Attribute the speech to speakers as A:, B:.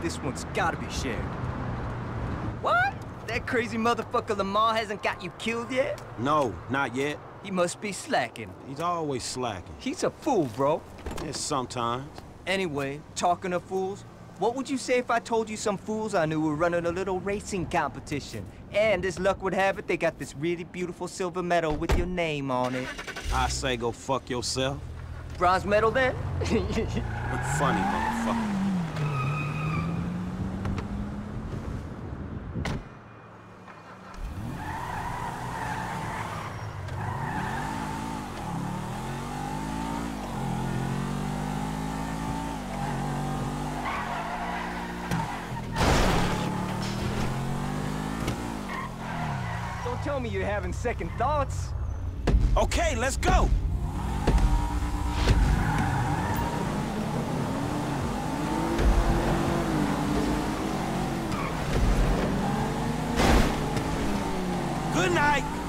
A: this one's gotta be shared. What? That crazy motherfucker Lamar hasn't got you killed yet?
B: No, not yet.
A: He must be slacking.
B: He's always slacking.
A: He's a fool, bro.
B: Yeah, sometimes.
A: Anyway, talking of fools, what would you say if I told you some fools I knew were running a little racing competition? And as luck would have it, they got this really beautiful silver medal with your name on it.
B: I say go fuck yourself.
A: Bronze medal then?
B: Look funny, motherfucker.
A: Don't tell me you're having second thoughts.
B: Okay, let's go! Good night!